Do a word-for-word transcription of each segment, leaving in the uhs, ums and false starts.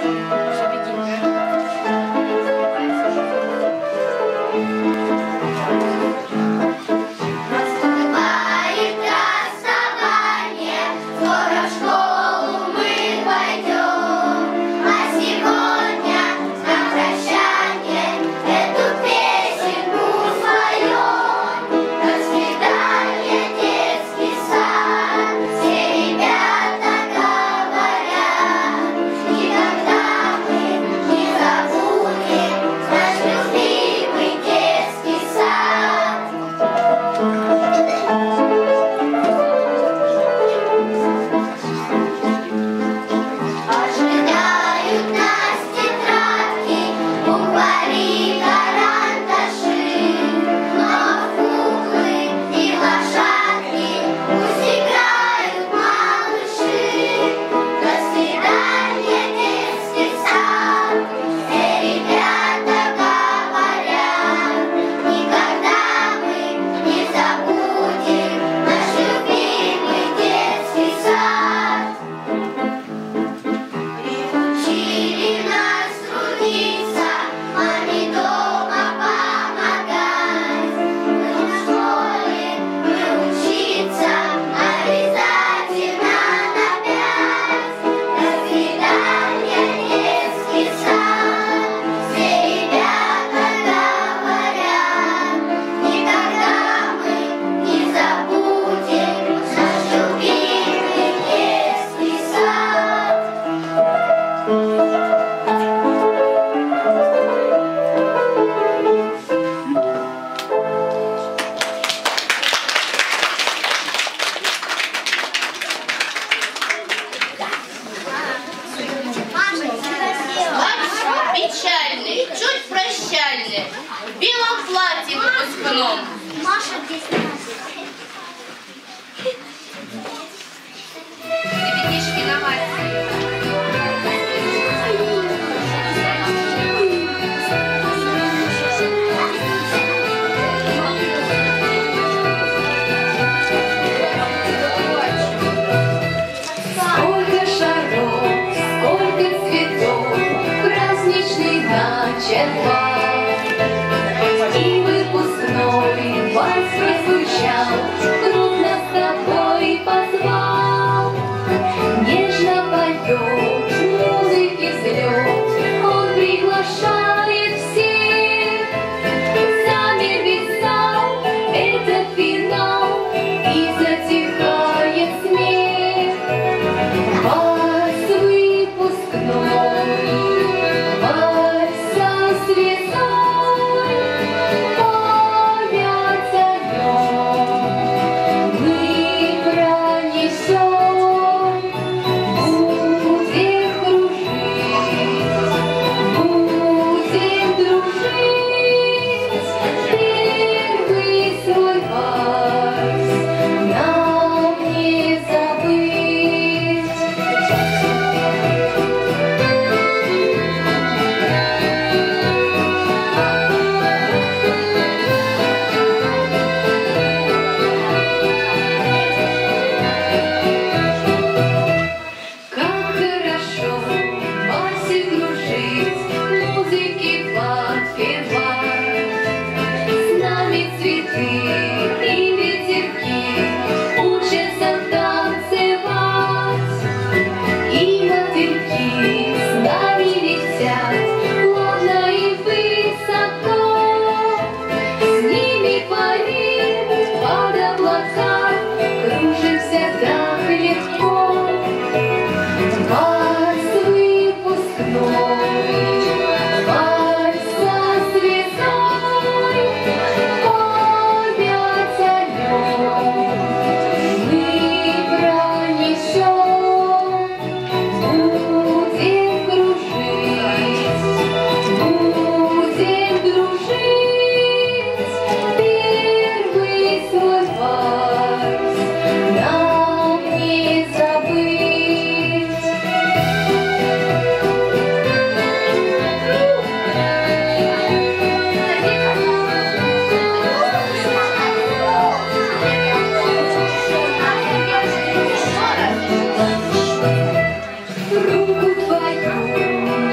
Руку твою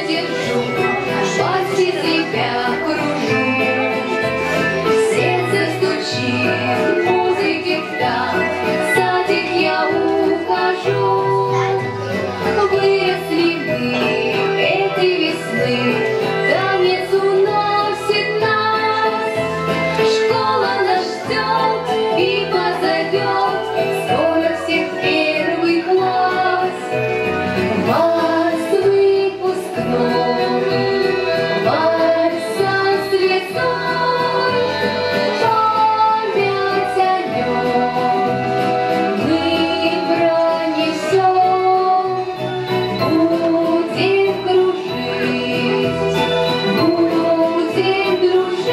держу, возле тебя кружу. Сердце стучит, музыки в такт, в садик я ухожу. Выросли мы этой весны, танец уносит нас. Школа нас ждет и позовет, скоро всех первый класс. Вальс выпускной, вальс со звездой, память о нем мы пронесем. Будем кружить, будем дружить,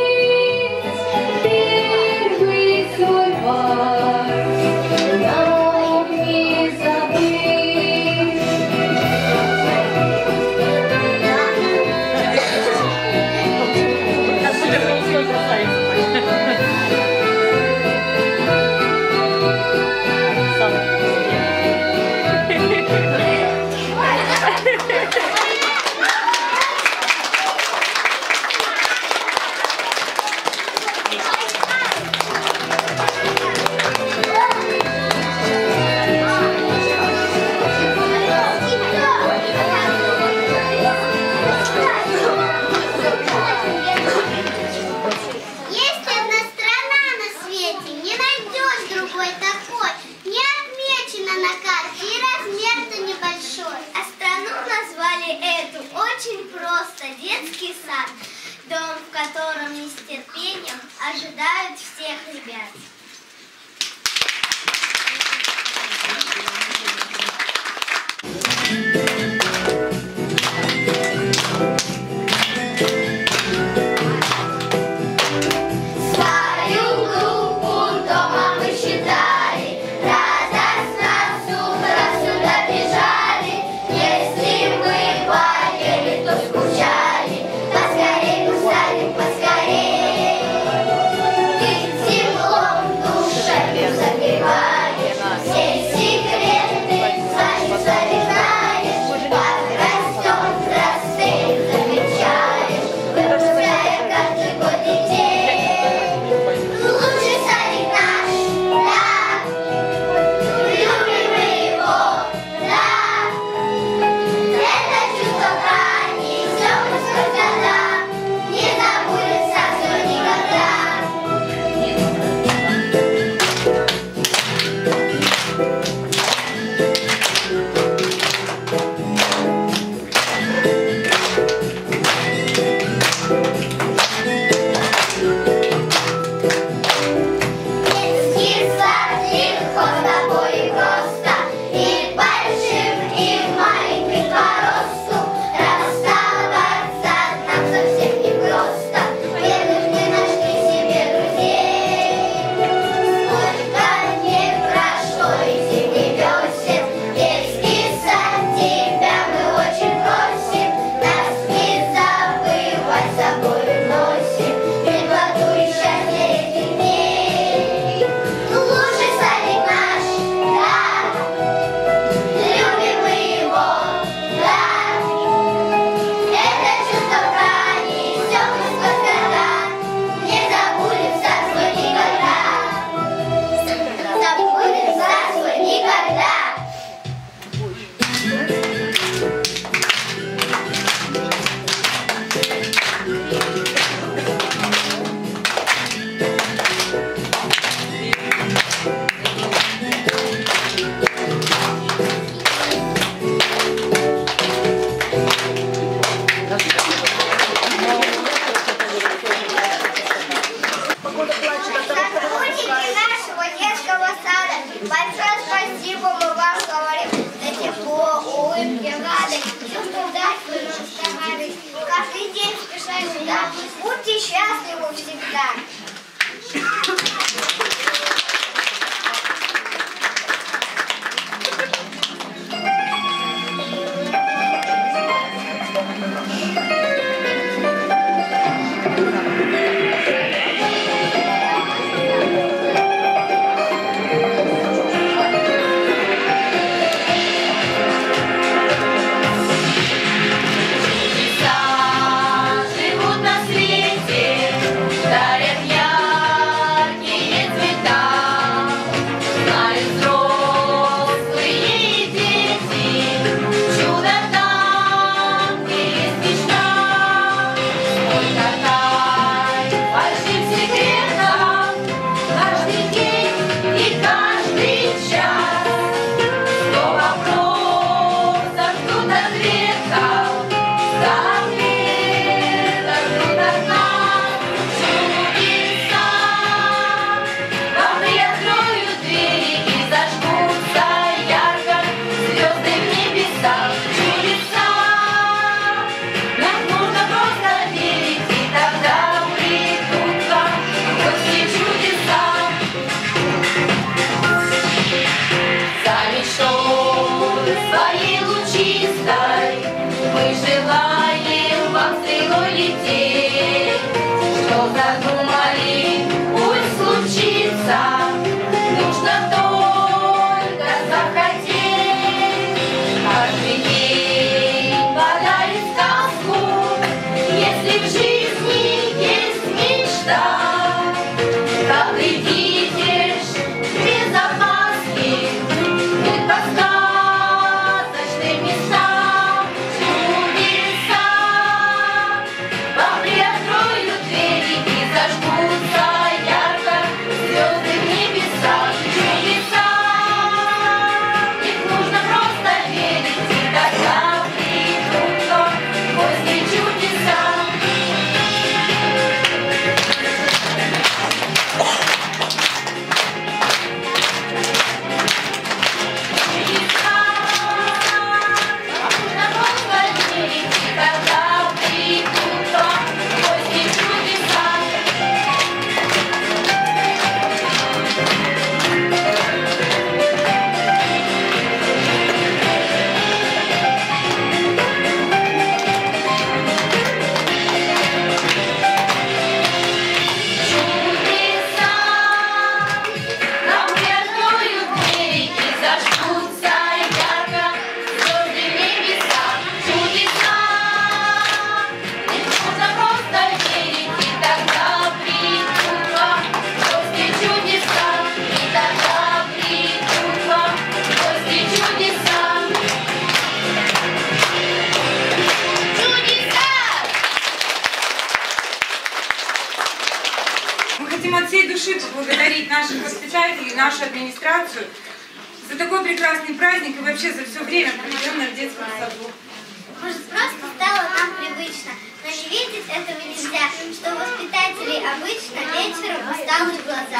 первый свой вальс нам не забыть. Есть одна страна на свете, не найдешь другой такой, не отмечена на карте и размер-то небольшой. А страну назвали эту очень просто — детский сад, дом, в котором не с терпением ожидают всех ребят. Свою группу дома мы считали, радостно с утра сюда бежали. Если мы поели, то скучали, поскорей гусарик, поскорей. Ты теплом в душе согреваешь, все секреты свои знаешь, как растет, взрослеет, замечаешь, выпуская каждый год детей. Лучший садик наш, да, любим мы его, да. Это чувство брани, все мы сквозь года, не забудется все никогда. Детский сад легко с тобой просто, и большим, и маленьким по росту. Расставаться нам совсем не просто, бедных мы нашли себе друзей. Сколько дней прошло и зимний весен, детский сад, тебя мы очень просим, нас не забывай, с собой носим, теплоту и счастье этих дней. Лучший садик наш, да, любим мы его, да. Это чувство брани, все мы сквозь года, не забудем сад свой никогда. Забудем сад свой никогда. Сотрудники нашего детского сада, большое спасибо мы вам говорим за тепло, улыбки, радость, все, что дать вы нам старались. Каждый день спеша сюда, будьте счастливы всегда. мы желаем вам стрелой лететь. Что задумали, пусть случится, нужно только захотеть. Каждый день подарит сказку, если в жизни есть мечта. Как идите ж без опаски, мы по сказочным местам. Чудеса вам приоткроют двери и зажгутся ярко звезды в небесах. Чудеса, их нужно просто верить, и тогда придут в гости чудеса. Мы хотим от всей души поблагодарить наших воспитателей, нашу администрацию за такой прекрасный праздник и вообще за все время, проведенное в детском саду. Может, просто стало нам привычно, но не видеть этого нельзя, что у воспитателей обычно вечером усталые глаза.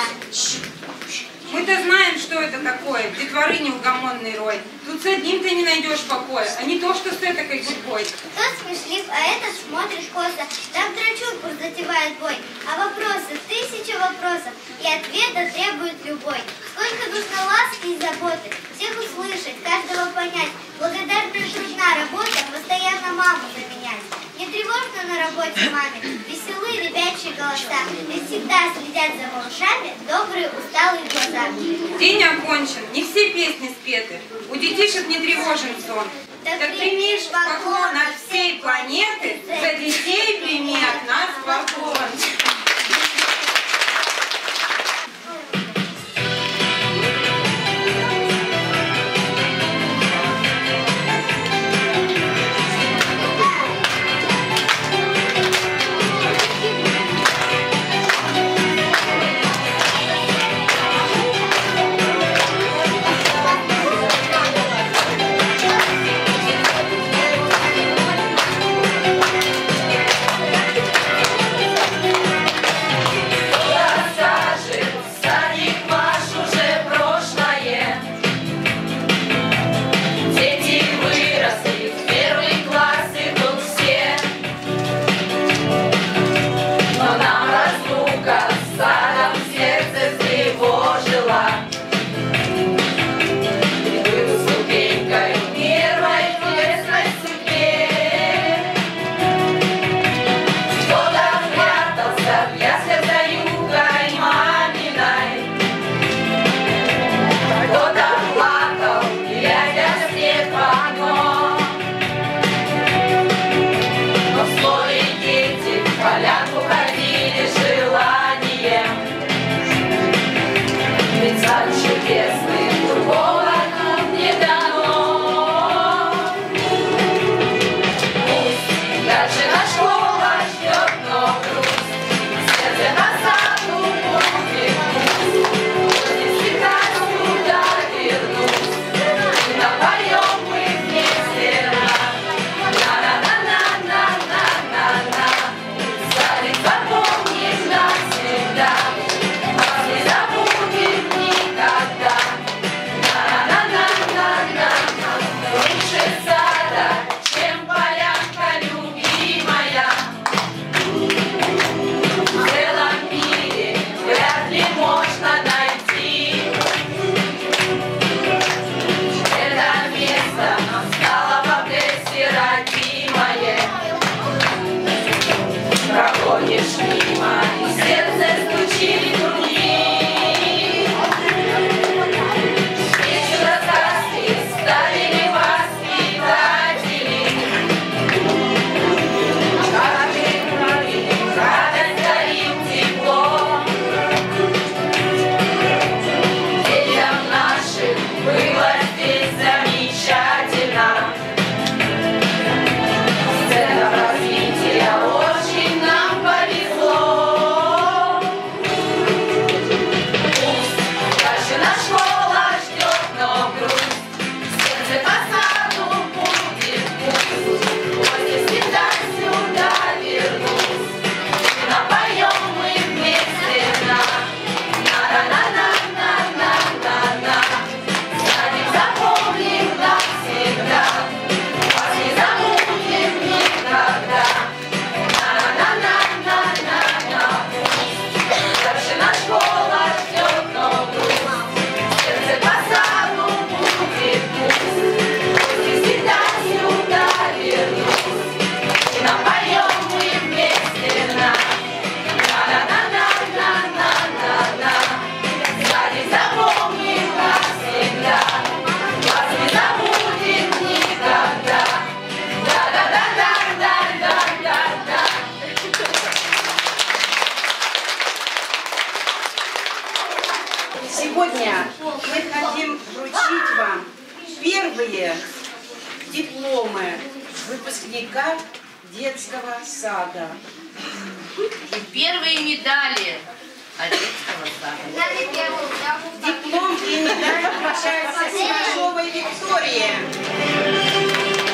Мы-то знаем, что это такое, детворы неугомонный рой. Тут с одним ты не найдешь покоя, а не то, что с этакой гудбой. Тот смешлив, а этот смотришь косо, там драчунку затевает бой. А вопросы, тысяча вопросов, и ответа требует любой. Сколько нужно ласки и заботы, всех услышать, каждого понять. Благодарная трудна работа, постоянно маму заменять. Не тревожно на работе маме, веселые ребячьи голоса, ведь всегда следят за малышами добрые усталые глаза. День окончен, не все песни спеты, у детишек не тревожен сон. Так Так прими ж поклон от всей планеты, за детей прими от нас поклон. Thank you. дипломы выпускника детского сада. И первые медали от детского сада. Диплом и медаль вручаются Симашовой Виктории.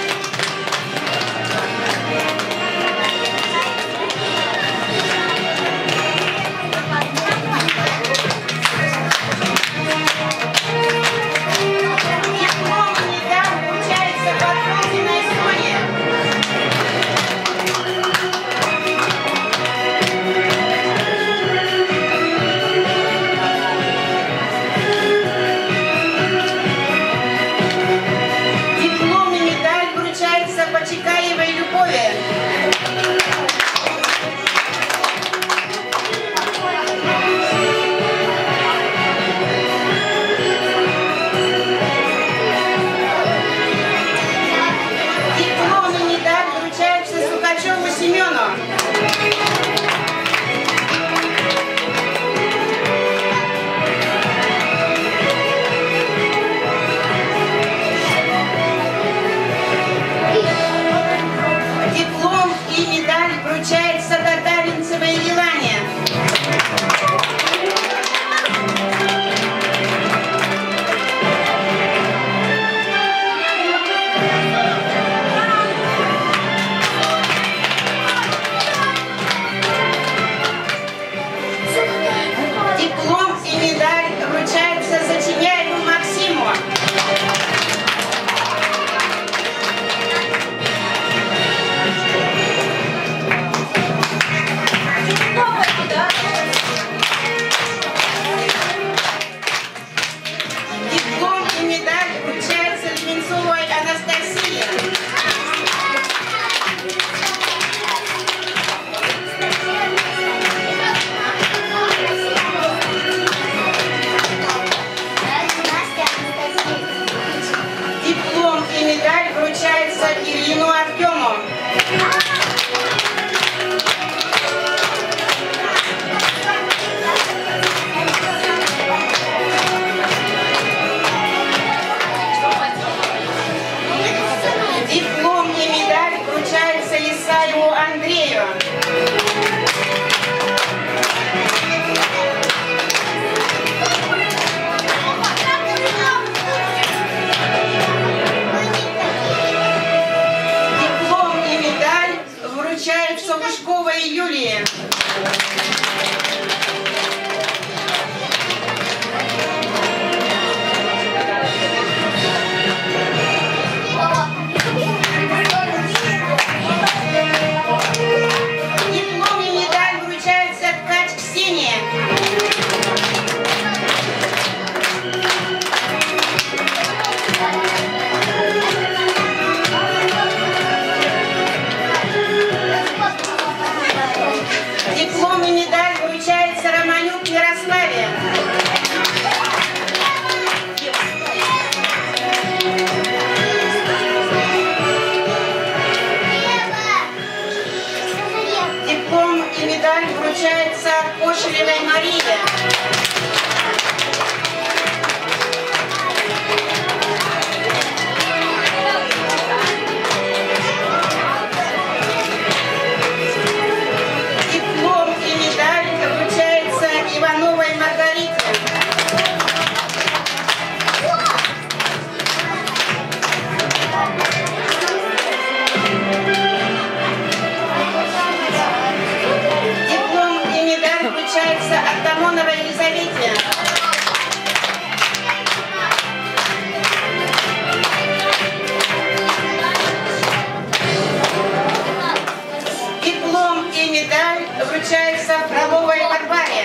Вручается Фроловой Варваре.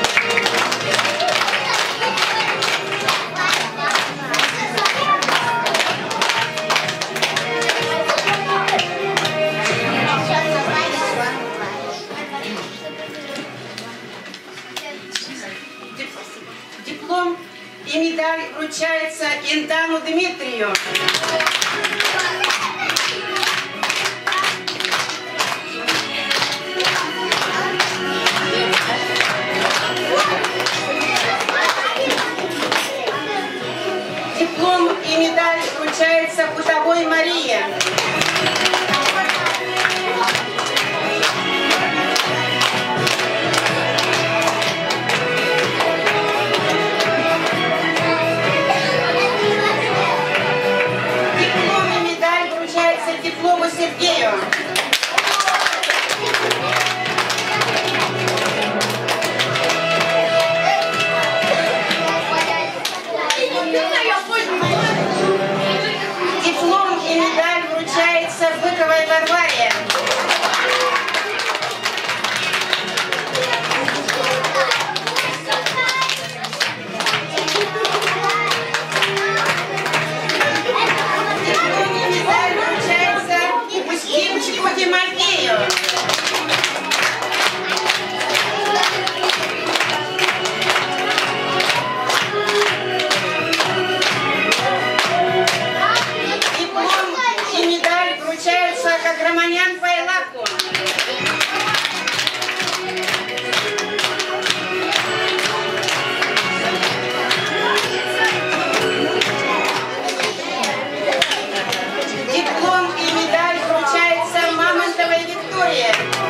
Диплом и медаль вручается Индану Дмитрию. Диплом и медаль вручается Бутовой Марии. Георгию. Диплом и медаль вручается Быковой Варваре. Диплом и медаль вручается Устинчику Тимофею. Романян Пайлаку. Диплом и медаль вручается Мамонтовой Виктории.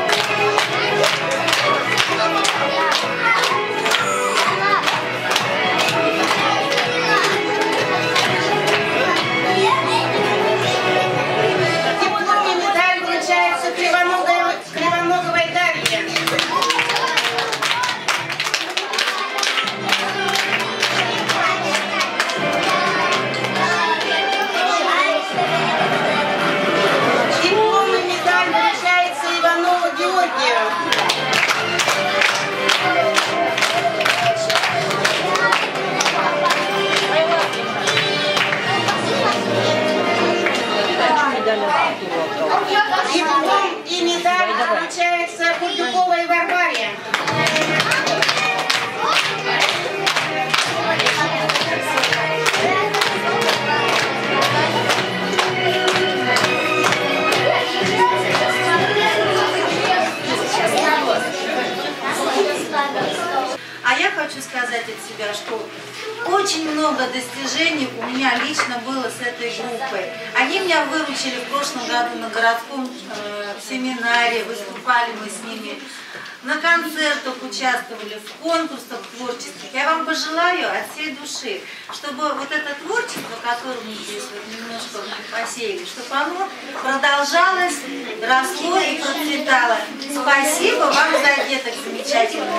Кривоноговой Дарье. Диплом и медаль вручается Иванову Георгию. Диплом и медаль вручается Курдюковой Варваре. А я хочу сказать от себя, что очень много достижений у меня лично было с этой группой. Они меня выручили в прошлом году на городском э, семинаре, выступали мы с ними, на концертах участвовали, в конкурсах творческих. Я вам пожелаю от всей души, чтобы вот это творчество, которое мы здесь вот немножко посеяли, чтобы оно продолжалось, росло и процветало. Спасибо вам за деток замечательных.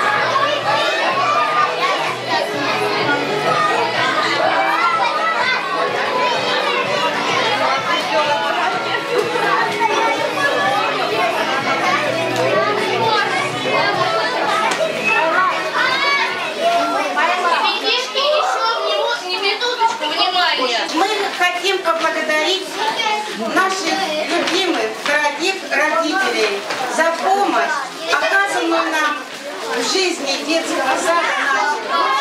Мы хотим поблагодарить наших любимых, дорогих родителей за помощь, оказанную нам в жизни детского сада нашего.